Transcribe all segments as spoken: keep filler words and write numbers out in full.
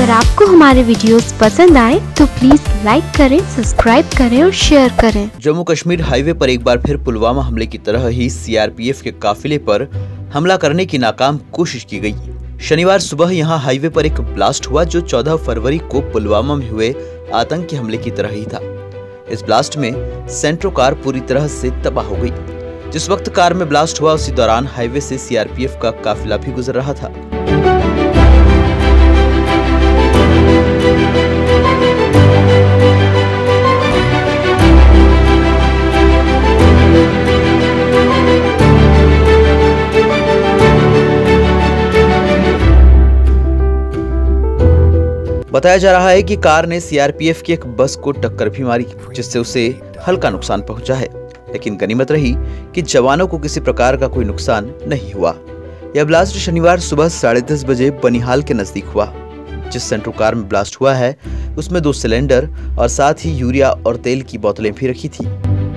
अगर आपको हमारे वीडियोस पसंद आए तो प्लीज लाइक करें, सब्सक्राइब करें और शेयर करें। जम्मू कश्मीर हाईवे पर एक बार फिर पुलवामा हमले की तरह ही सीआरपीएफ के काफिले पर हमला करने की नाकाम कोशिश की गई। शनिवार सुबह यहां हाईवे पर एक ब्लास्ट हुआ जो चौदह फरवरी को पुलवामा में हुए आतंकी हमले की तरह ही था। इस ब्लास्ट में सेंट्रो कार पूरी तरह से तबाह हो गई। जिस वक्त कार में ब्लास्ट हुआ उसी दौरान हाईवे से सीआरपीएफ का काफिला भी गुजर रहा था। बताया जा रहा है कि कार ने सीआरपीएफ की एक बस को टक्कर भी मारी, जिससे उसे हल्का नुकसान पहुंचा है, लेकिन गनीमत रही कि जवानों को किसी प्रकार का कोई नुकसान नहीं हुआ। यह ब्लास्ट शनिवार सुबह साढ़े दस बजे बनिहाल के नजदीक हुआ। जिस सेंट्रो कार में ब्लास्ट हुआ है उसमें दो सिलेंडर और साथ ही यूरिया और तेल की बोतलें भी रखी थी।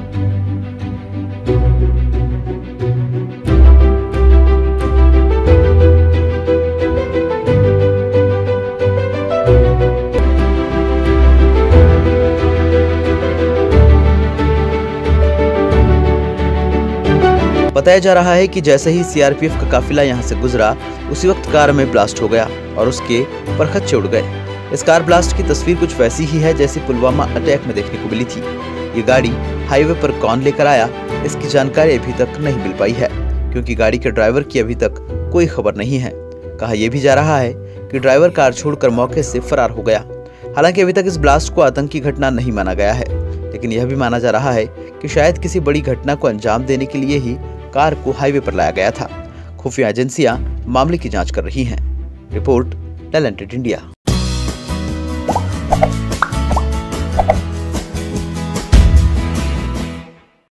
बताया जा रहा है कि जैसे ही सीआरपीएफ का काफिला यहां से गुजरा उसी वक्त कार में ब्लास्ट हो गया और उसके परखच्चे उड़ गए। इस कार ब्लास्ट की तस्वीर कुछ वैसी ही है जैसी पुलवामा अटैक में देखने को मिली थी। ये गाड़ी हाईवे पर कौन लेकर आया इसकी जानकारी अभी तक नहीं मिल पाई है, क्योंकि गाड़ी के ड्राइवर की अभी तक कोई खबर नहीं है। कहा यह भी जा रहा है कि ड्राइवर कार छोड़कर मौके से फरार हो गया। हालांकि अभी तक इस ब्लास्ट को आतंकी घटना नहीं माना गया है, लेकिन यह भी माना जा रहा है कि शायद किसी बड़ी घटना को अंजाम देने के लिए ही कार को हाईवे पर लाया गया था। खुफिया एजेंसियां मामले की जांच कर रही हैं। Report Talented India.